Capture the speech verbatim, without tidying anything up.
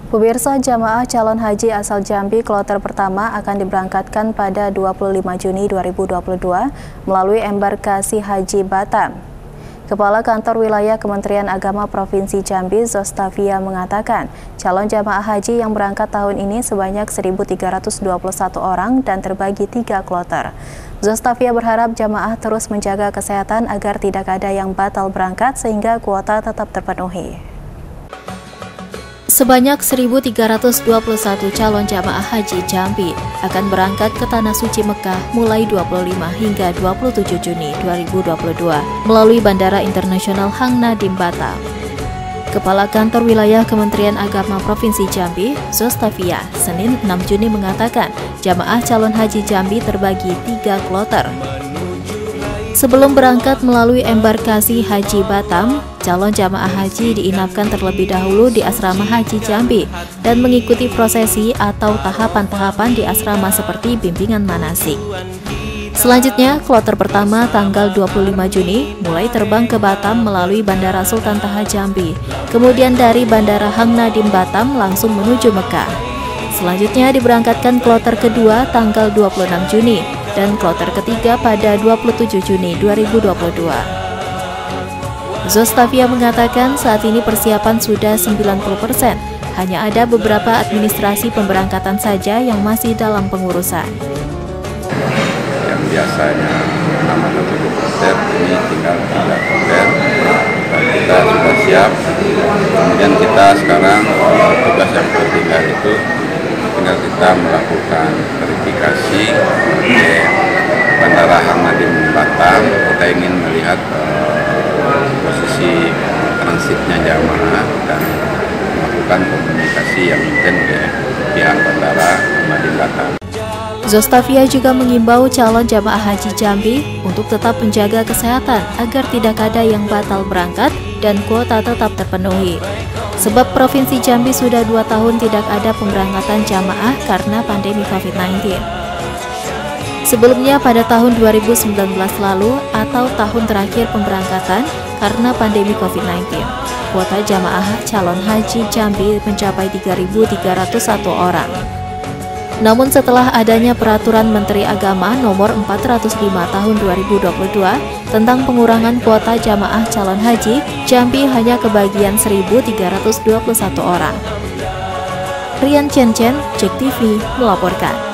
Pemirsa, jamaah calon haji asal Jambi kloter pertama akan diberangkatkan pada dua puluh lima Juni dua ribu dua puluh dua melalui embarkasi Haji Batam. Kepala Kantor Wilayah Kementerian Agama Provinsi Jambi, Zostavia, mengatakan calon jamaah haji yang berangkat tahun ini sebanyak seribu tiga ratus dua puluh satu orang dan terbagi tiga kloter. Zostavia berharap jamaah terus menjaga kesehatan agar tidak ada yang batal berangkat sehingga kuota tetap terpenuhi. Sebanyak seribu tiga ratus dua puluh satu calon jamaah haji Jambi akan berangkat ke Tanah Suci Mekah mulai dua puluh lima hingga dua puluh tujuh Juni dua ribu dua puluh dua melalui Bandara Internasional Hang Nadiem Batam. Kepala Kantor Wilayah Kementerian Agama Provinsi Jambi, Zostavia, Senin enam Juni mengatakan jamaah calon haji Jambi terbagi tiga kloter. Sebelum berangkat melalui embarkasi Haji Batam, calon jamaah haji diinapkan terlebih dahulu di Asrama Haji Jambi dan mengikuti prosesi atau tahapan-tahapan di asrama seperti bimbingan manasik. Selanjutnya, kloter pertama tanggal dua puluh lima Juni mulai terbang ke Batam melalui Bandara Sultan Taha Jambi, kemudian dari Bandara Hang Nadiem Batam langsung menuju Mekah. Selanjutnya diberangkatkan kloter kedua tanggal dua puluh enam Juni dan kloter ketiga pada dua puluh tujuh Juni dua ribu dua puluh dua. Zostavia mengatakan saat ini persiapan sudah sembilan puluh persen, hanya ada beberapa administrasi pemberangkatan saja yang masih dalam pengurusan. Yang biasanya enam atau tujuh kloter, ini tinggal tiga kloter, dan kita sudah siap. Kemudian kita sekarang tugas yang ketiga itu tinggal kita melakukan verifikasi di Bandara Hang Nadiem Batam. Kita ingin melihat uh, posisi transitnya jamaah dan melakukan komunikasi yang mungkin oleh pihak Bandara Hang Nadiem Batam. Zostavia juga mengimbau calon jamaah haji Jambi untuk tetap menjaga kesehatan agar tidak ada yang batal berangkat dan kuota tetap terpenuhi. Sebab Provinsi Jambi sudah dua tahun tidak ada pemberangkatan jamaah karena pandemi COVID sembilan belas. Sebelumnya pada tahun dua ribu sembilan belas lalu atau tahun terakhir pemberangkatan karena pandemi COVID sembilan belas, kuota jamaah calon haji Jambi mencapai tiga ribu tiga ratus satu orang. Namun setelah adanya Peraturan Menteri Agama Nomor empat ratus lima Tahun dua ribu dua puluh dua tentang pengurangan kuota jamaah calon haji, Jambi hanya kebagian seribu tiga ratus dua puluh satu orang. Rian Chen Chen, Jek T V, melaporkan.